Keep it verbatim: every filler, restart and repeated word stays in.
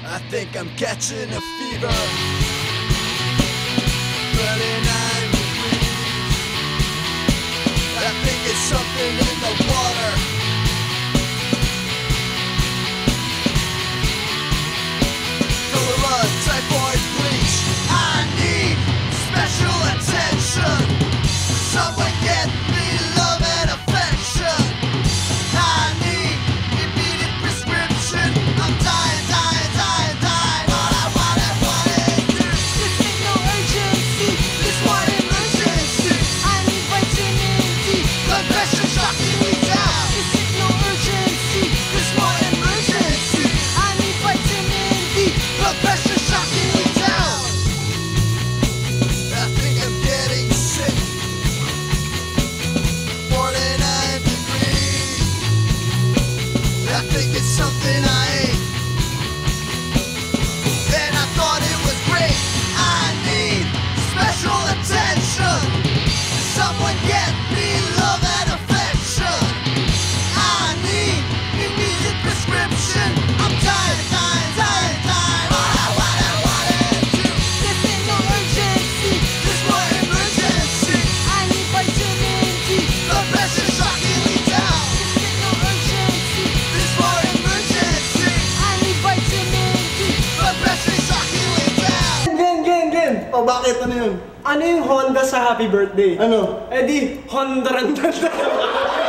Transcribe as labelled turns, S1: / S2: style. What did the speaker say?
S1: I think I'm catching a fever. thirty-nine degrees. I think it's something in the water. Cholera, typhoid, bleach. I need special attention. Someone get me love and affection. I need immediate prescription. I'm dying, dying, dying, dying. All I want, I want is you.
S2: This ain't no urgency.
S1: This one emergency.
S2: I need vitamin D.
S1: Blood pressure shocking me down.
S2: This ain't no urgency.
S1: This one emergency.
S2: I need vitamin D.
S1: Blood pressure shocking me down. I think I'm getting sick. forty-nine degrees. I think it's something I ate. Then I thought it was great. I need special attention. Someone get me love and affection. I need immediate prescription. I'm dying, dying, dying, dying. All I want, I want is you.
S2: This ain't no urgency.
S1: This one emergency.
S2: I need vitamin D.
S1: Blood pressure shocking me down.
S2: This ain't no urgency.
S1: This one emergency.
S2: I need vitamin D.
S1: Blood pressure shocking me down.
S3: Gen, gen, gen!
S4: O bakit? Ano yun?
S3: Ano yung Honda sa Happy Birthday?
S4: Ano?
S3: Eh di, Honda